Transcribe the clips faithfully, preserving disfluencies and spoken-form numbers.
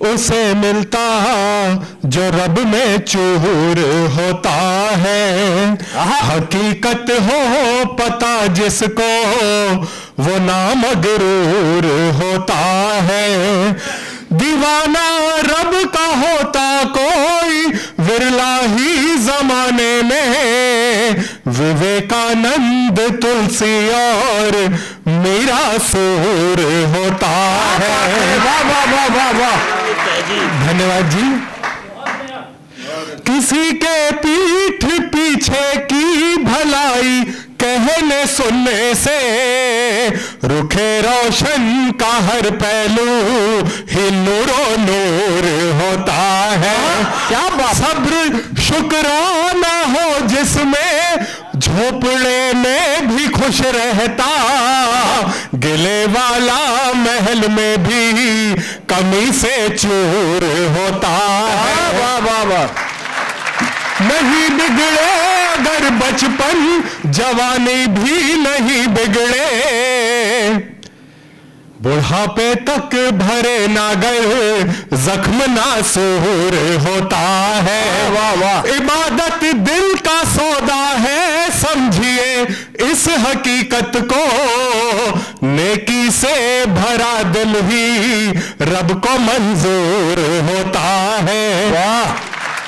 उसे मिलता जो रब में चूर होता है। हकीकत हो पता जिसको वो ना मगरूर होता है। दीवाना रब का होता कोई विरला ही जमाने में। विवेकानंद तुलसी और मीरा सूर होता है। वाह वाह वाह वाह वाह, धन्यवाद जी। किसी के पीठ पीछे की भलाई कहने सुनने से रुखे रोशन का हर पहलू ही नूरो नूर होता है। क्या बात। सब्र शुक्राना हो जिसमें झोपड़े में भी खुश रहता। गिले वाला महल में भी कमी से चूर होता है। वाह वाह वाह। नहीं बिगड़े अगर बचपन जवानी भी नहीं बिगड़े। बुढ़ापे तक भरे ना गए जख्म नासूर होता है। वाह वाह। इबादत दिल का सौदा है समझिए इस हकीकत को। नेकी से भरा दिल ही रब को मंजूर होता है। वाह।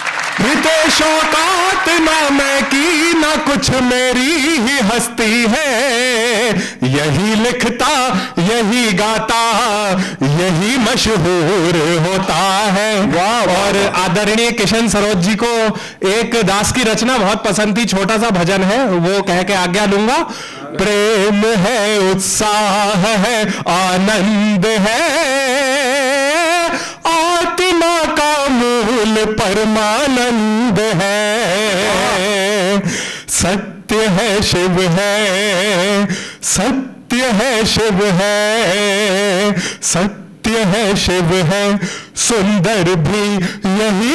शौकात ना मैं की ना कुछ मेरी ही हस्ती है। यही लिखता यही गाता यही मशहूर होता है। वाह। और आदरणीय किशन सरोज जी को एक दास की रचना बहुत पसंद थी, छोटा सा भजन है, वो कह के आज्ञा लूंगा। प्रेम है उत्साह है आनंद है आत्मा का मूल परमानंद है। सत्य है शिव है सत्य है शिव है सत्य है शिव है सुंदर भी यही।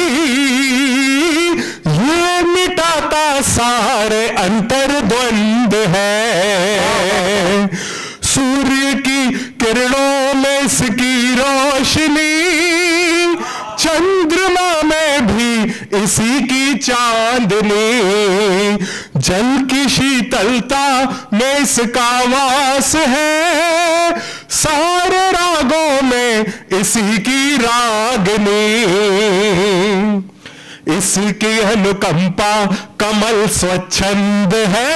ये मिटाता सारे अंतर द्वंद है। सूर्य की किरणों में इसकी रोशनी चंद्रमा में भी इसी की चांदनी। जल की शीतलता में इसका वास है। सारे रागों में इसी की रागनी। इसकी अनुकंपा कमल स्वच्छंद है।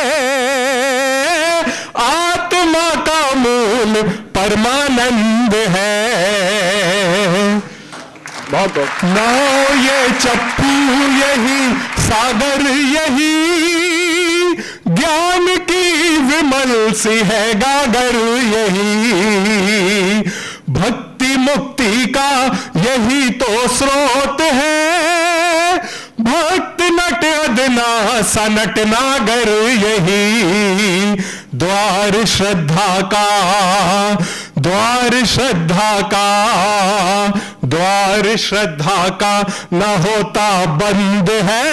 आत्मा का मूल परमानंद है। बहुत बहुत। नाव ये चप्पू यही सागर यही ज्ञान की विमल सी है गागर यही। भक्ति मुक्ति का यही तो स्रोत है। भक्त नट अदना सा नट नागर यही। द्वार श्रद्धा का द्वार श्रद्धा का द्वार श्रद्धा का न होता बंद है।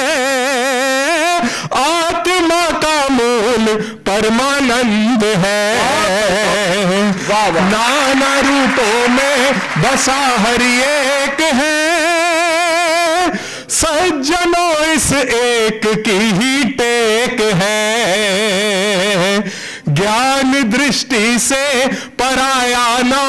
आत्मा का मूल परमानंद है। नाना रूपों में बसा हरि एक है। सज्जनों इस एक की ही टेक है। ज्ञान दृष्टि से पराया ना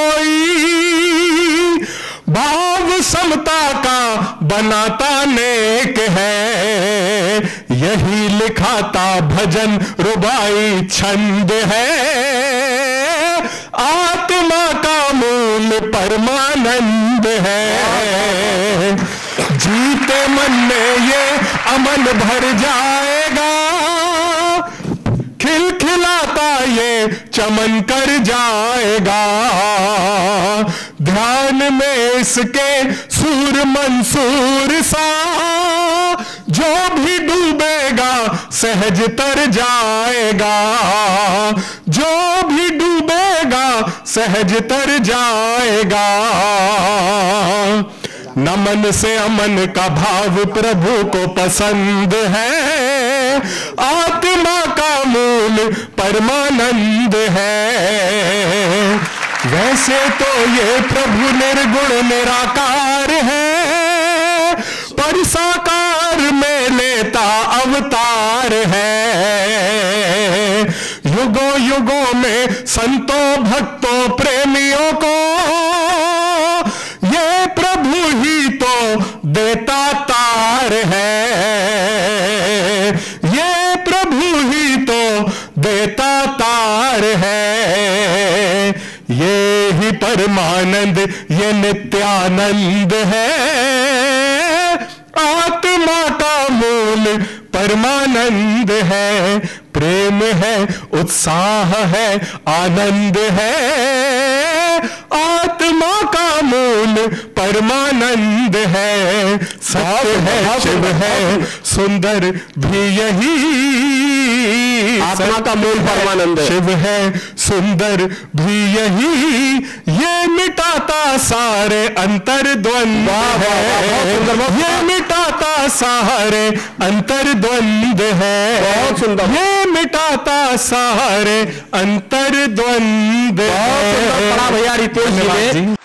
कोई। भाव समता का बनाता नेक है। यही लिखाता भजन रुबाई छंद है। आत्मा का मूल परमानंद है। जीते मन में ये अमन भर जाएगा। खिलखिलाता ये चमन कर जाएगा। ध्यान में इसके सूर मंसूर सा। जो भी डूबेगा सहज तर जाएगा। जो भी डूबेगा सहज तर जाएगा। नमन से अमन का भाव प्रभु को पसंद है। आत्मा का मूल परमानंद है। वैसे तो ये प्रभु निर्गुण निराकार है, पर साकार में लेता अवतार है। युगों युगों में संतों भक्तों प्रेमियों को ये प्रभु ही तो देता तार है, ये प्रभु ही तो देता तार है। ये ही परमानंद ये नित्यानंद है, आत्मा का मूल परमानंद है। प्रेम है उत्साह है आनंद है, आत्मा का मूल परमानंद है। सत्य है शिव है सुंदर भी यही, आत्मा का मूल परमानंद है। शिव है सुंदर भी यही, ये मिटाता सारे अंतर द्वंद है, ये मिटाता सारे अंतर द्वंद है, बहुत सुंदर, ये मिटाता सारे अंतर द्वंद है। बड़ा भैया रितेश जी ने